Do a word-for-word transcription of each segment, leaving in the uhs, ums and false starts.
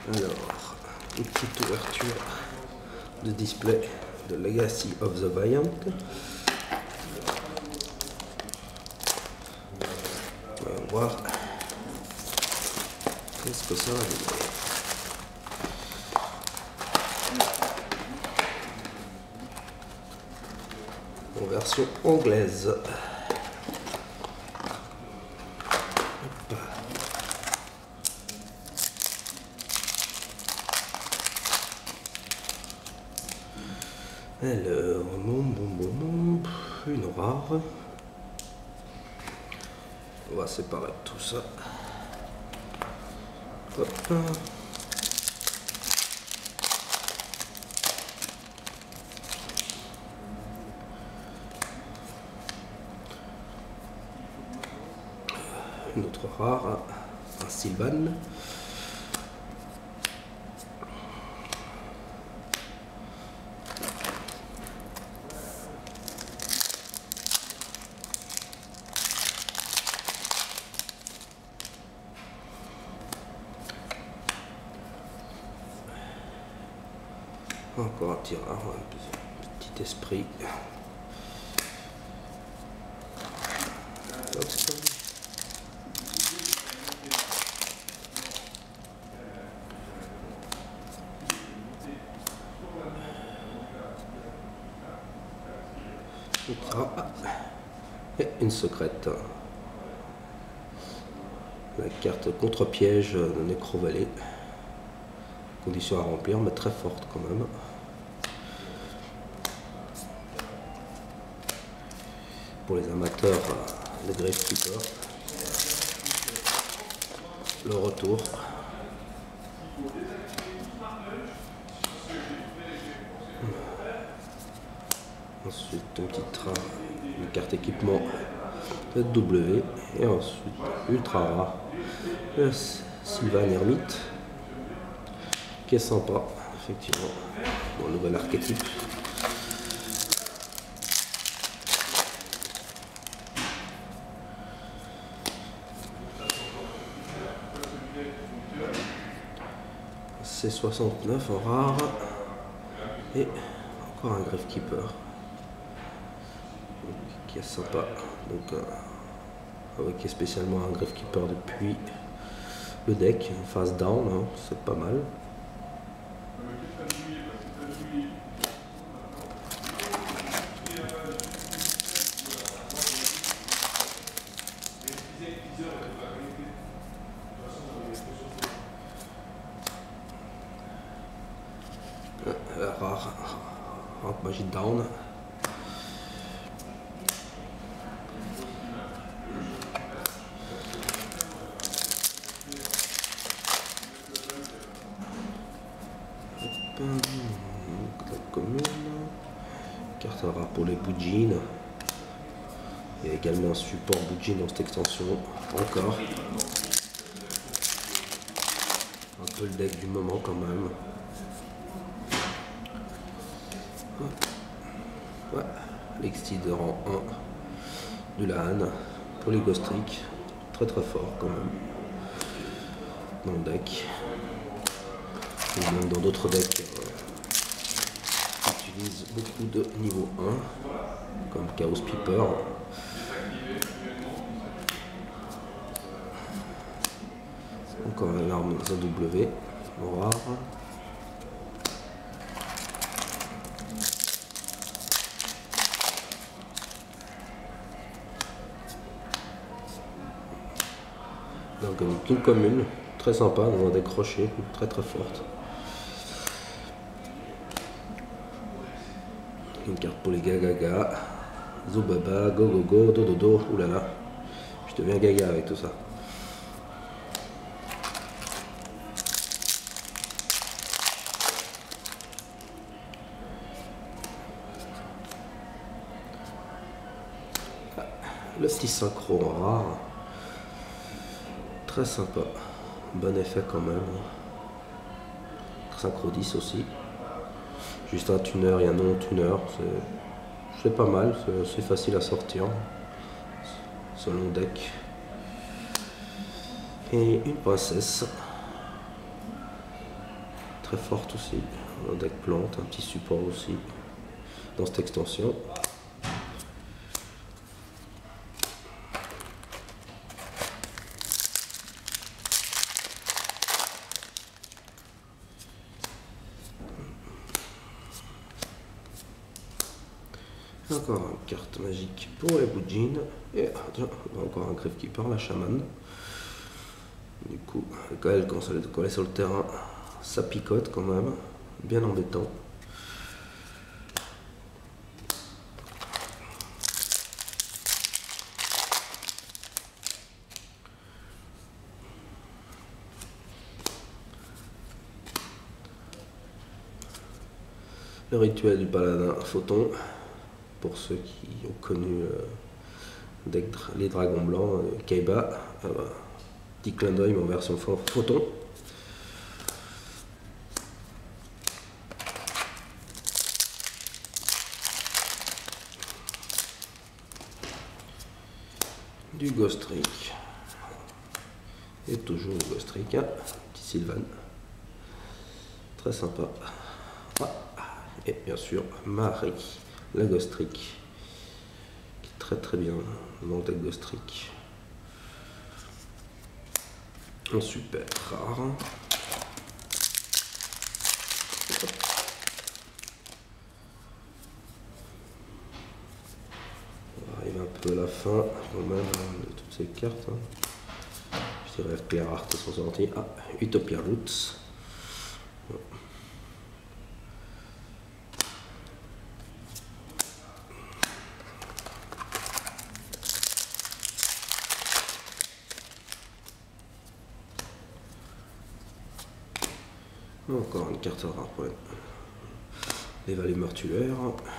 Alors, une petite ouverture de display de Legacy of the Valiant. On va voir qu'est-ce que ça va donner. En version anglaise. Hop. Alors, bon, bon, bon, bon, une rare. On va séparer tout ça. Hop. Une autre rare, un Sylvan. Encore un petit rare, un petit esprit. Et une secrète. La carte contre-piège de Necrovalley. Condition à remplir, mais très forte quand même. Pour les amateurs, le Gravekeeper. Le retour. Ensuite, un petit train, une carte équipement de W. Et ensuite, ultra rare, le Sylvan Hermite, qui est sympa, effectivement. Bon, nouvel archétype. C soixante-neuf en rare. Et encore un Gravekeeper. Qui est sympa, donc euh, qui est spécialement un Gravekeeper depuis le deck, face down, hein, c'est pas mal. Euh, rare, Ramp Magic down. La commune, carte rare pour les Boujin. Il y a également un support Boujin dans cette extension. Encore un peu le deck du moment quand même. Ouais, l'Exti de rang un de la Han pour les Ghost Trick. Très très fort quand même dans le deck. Et même dans d'autres decks euh, qui utilisent beaucoup de niveau un, comme Chaos Peeper. Encore une arme Z W, rare. Donc une commune, très sympa, dans un deck rocher, très très forte. Une carte pour les Gagaga, Zobaba, Go Go Go, Dododo, oulala, je deviens gaga avec tout ça. Ah, le petit synchro rare, très sympa, bon effet quand même. Synchro dix aussi. Juste un tuner et un non-tuner, c'est pas mal, c'est facile à sortir selon deck. Et une princesse très forte aussi. Un deck plante, un petit support aussi dans cette extension. Encore une carte magique pour les Boujin. Et tiens, encore un Gravekeeper, la chamane. Du coup, quand elle, quand elle est sur le terrain, ça picote quand même. Bien embêtant. Le rituel du paladin photon. Pour ceux qui ont connu euh, les dragons blancs, euh, Kaiba, euh, petit clin d'œil mais en version photon. Du Ghost Trick. Et toujours du Ghost Trick, hein. Petit Sylvan. Très sympa. Ah. Et bien sûr, Marie. La Ghost Trick, qui est très très bien dans le deck Ghost Trick. Un super rare. On arrive un peu à la fin quand même de toutes ces cartes. Hein. Je dirais que les raretés sont sorties. Ah, Utopia Roots. Encore une carte rare pour les vallées mortuaires.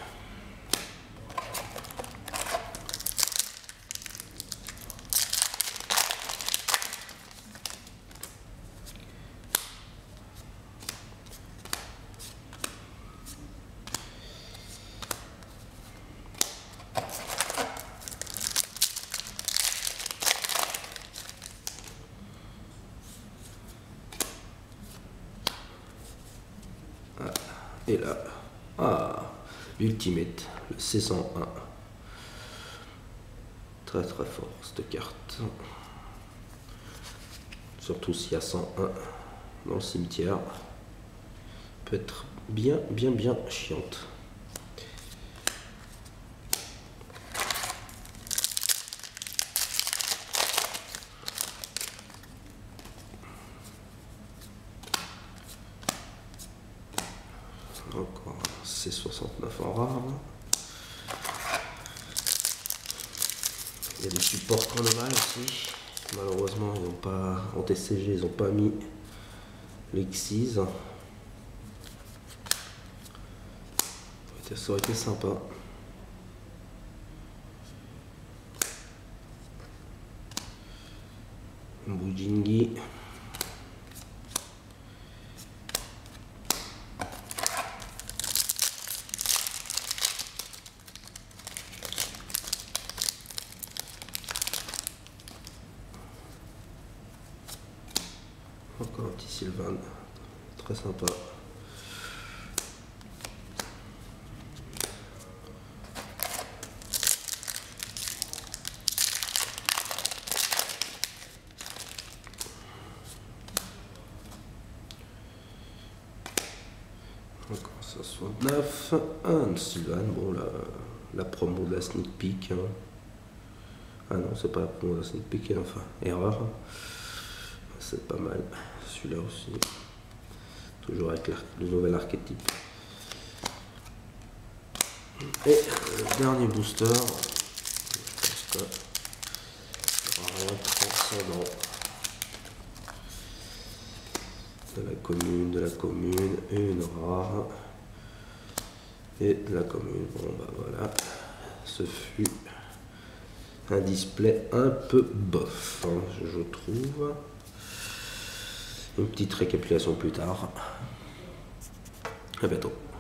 Ah, et là, ah, l'Ultimate, le C cent un. Très très fort cette carte. Surtout s'il y a cent un dans le cimetière. Peut être bien bien bien chiante. Encore C soixante-neuf en rare. Il y a des supports chronomales aussi. Malheureusement, ils n'ont pas, en T C G, ils n'ont pas mis l'Exise. Ça aurait été sympa. Bujingi. Encore un petit Sylvan, très sympa. Encore soixante-neuf, un Sylvan, bon la, la promo de la sneak peek. Hein. Ah non, c'est pas la promo de la sneak peek, enfin, erreur. C'est pas mal, celui-là aussi. Toujours avec le nouvel archétype. Et le dernier booster, je pense que il n'y aura rien de transcendant. De la commune, de la commune, une rare. Et de la commune, bon bah voilà. Ce fut un display un peu bof, hein, je trouve. Une petite récapitulation plus tard. À bientôt.